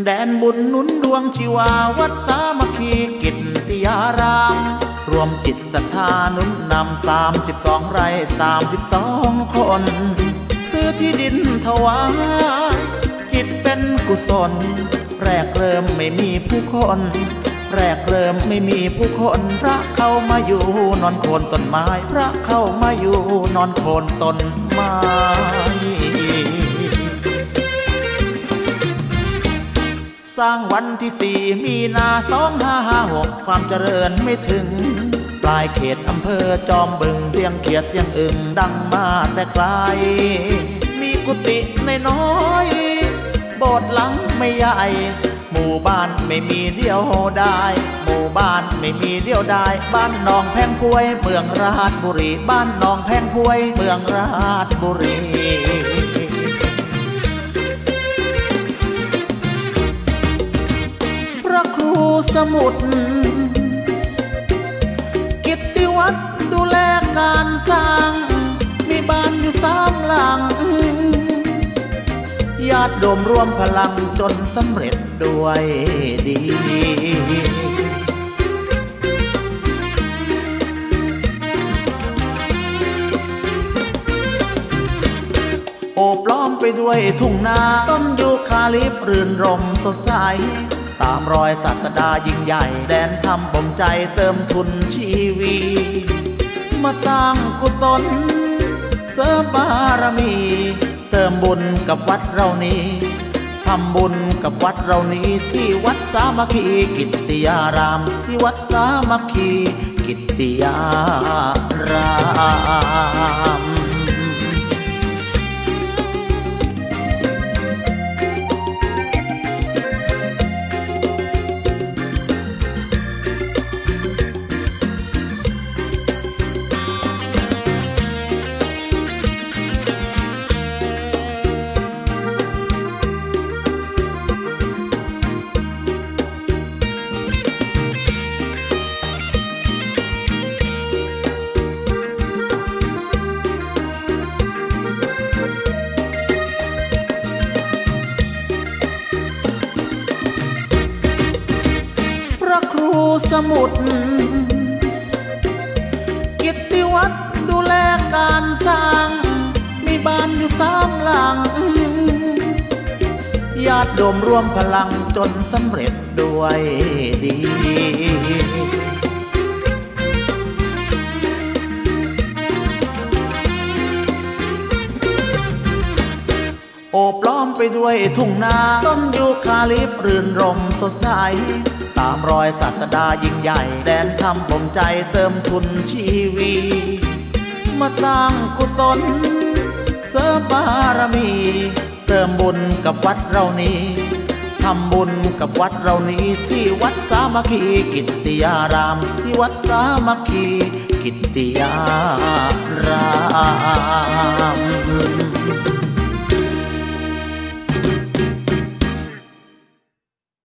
แดนบุญหนุนดวงชีวาวัดสามัคคีกิตติยารามรวมจิตศรัทธาหนุนนำ32 ไร่32 คนซื้อที่ดินถวายจิตเป็นกุศลแรกเริ่มไม่มีผู้คนแรกเริ่มไม่มีผู้คนพระเข้ามาอยู่นอนโคนต้นไม้พระเข้ามาอยู่นอนโคนต้นไม้สร้างวันที่4 มีนา2556ความเจริญไม่ถึงปลายเขตอำเภอจอมบึงเสียงเขียดเสียงอึ่งดังมาแต่ไกลมีกุฏิน้อยโบสถ์หลังไม่ใหญ่หมู่บ้านไม่มีเดียวได้หมู่บ้านไม่มีเดียวได้บ้านหนองแพงพวยเมืองราชบุรีบ้านหนองแพงพวยเมืองราชบุรีพระครูสมุทรกิตติวัฒน์ดูแลการสร้างมีบ้านอยู่3 หลังญาติโยมร่วมพลังจนสำเร็จด้วยดีโอบล้อมไปด้วยทุ่งนาต้นยูคาลิปต์รื่นรมสดใสตามรอยศาสดายิ่งใหญ่แดนธรรมบ่มใจเติมทุนชีวีมาสร้างกุศลเสริมบารมีเติมบุญกับวัดเรานี้ทำบุญกับวัดเรานี้ที่วัดสามัคคีกิตติยารามที่วัดสามัคคีกิตติยารามสมุทรกิตติวัฒน์ดูแลการสร้างมีบ้านอยู่3 หลังญาติโยมร่วมพลังจนสำเร็จด้วยดีโอบล้อมไปด้วยทุ่งนาต้นยูคาลิปต์รื่นรมสดใสตามรอยศาสดายิ่งใหญ่แดนธรรมบ่มใจเติมทุนชีวีมาสร้างกุศลเสริมบารมีเติมบุญกับวัดเรานี้ทำบุญกับวัดเรานี้ที่วัดสามัคคีกิตติยารามที่วัดสามัคคีกิตติยาราม